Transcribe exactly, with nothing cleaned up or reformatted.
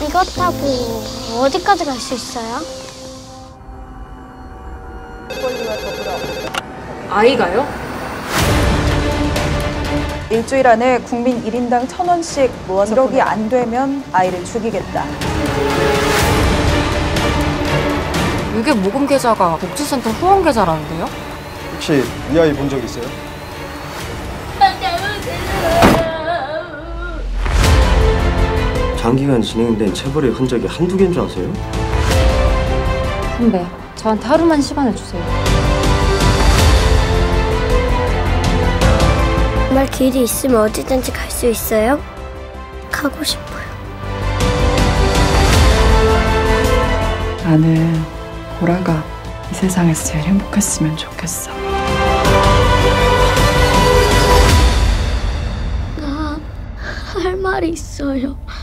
이것 타고 어디까지 갈 수 있어요? 아이가요? 일주일 안에 국민 일 인당 천 원씩 모아서 일억이 안 되면 아이를 죽이겠다. 유괴 모금 계좌가 복지센터 후원 계좌라는데요? 혹시 이 아이 본 적 있어요? 장기간 진행된 체벌의 흔적이 한두 개인 줄 아세요? 선배, 저한테 하루만 시간을 주세요. 정말 길이 있으면 어디든지 갈 수 있어요? 가고 싶어요. 나는 보라가 이 세상에서 제일 행복했으면 좋겠어. 나 할 말이 있어요.